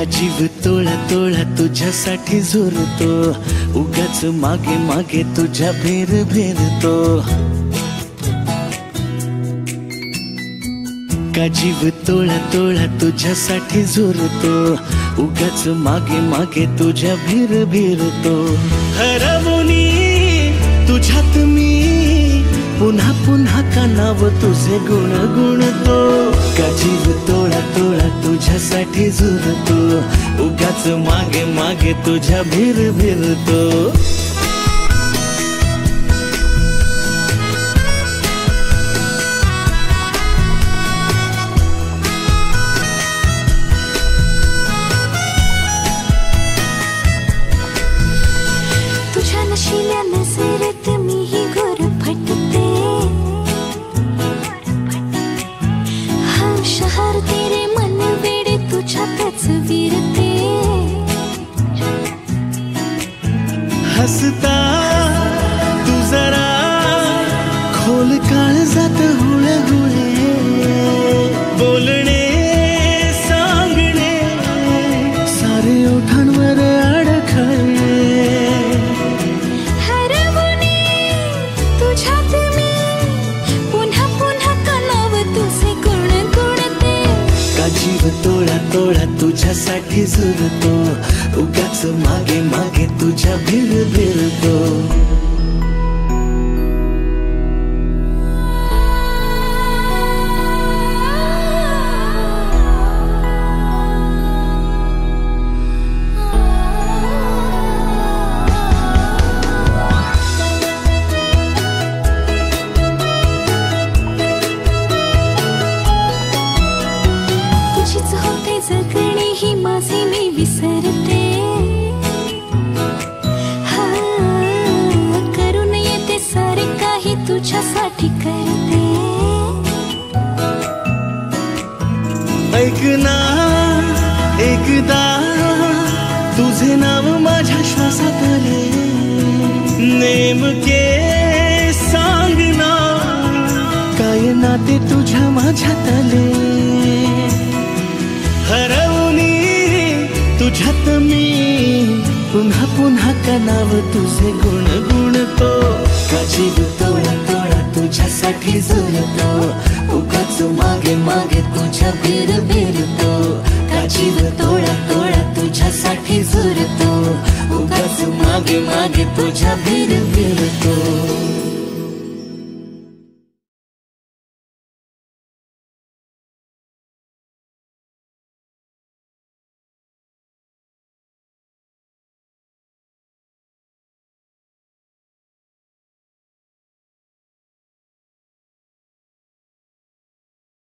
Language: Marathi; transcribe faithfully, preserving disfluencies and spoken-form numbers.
का जीव तोळा तोळा तुझ्यासाठी झुरतो, उगाच मागे मागे तुझ्या भेर भेरतो. का जीव तोळा तोळा तुझ्यासाठी झुरतो, उगाच मागे मागे तुझ्या भेर भेरतो. हरवुनी तुझ्यात मी पुन्हा पुन्हा का नाव तुझे गुण गुणतो. का जीव तोळा तोळा तुझ्यासाठी झुरतो, उगाच मागे मागे तुझ्या भेर भेरतो. तुझ्या नशिल्या नजरेत मीही गुरफटते, हर शहर तेरे मन वेडे तुझ्यातच विरते. हसता तू जरा खोल काळजात हुळहुळे, बोलणे सांगणे सारे ओठांवर अडखळे. हरवुनी तुझ्यात मी पुन्हा पुन्हा का नाव तुझे गुण गुणते. का जीव तोळा तोळा तुझ्यासाठी झुरतो, उगाच मागे मागे तुझ्या भेर भेरतो. तुझीच होते जगणे ही माझे मी विसरते. हा करून येते सारे काही तुझ्यासाठी करते. ऐक ना एकदा तुझे नाव माझ्या श्वासात आले, नेमके सांग ना काय नाते तुझ्या माझ्यात आले. हरवुनी तुझ्यात मी पुन्हा पुन्हा का नाव तुझे गुण गुणतो. का जीव तोळा तोळा तुझ्यासाठी झुरतो, उगाच मागे मागे तुझ्या भेर भेरतो. का जीव तोळा तोळा तुझ्यासाठी झुरतो, उगाच मागे मागे तुझ्या भेर भेरतो.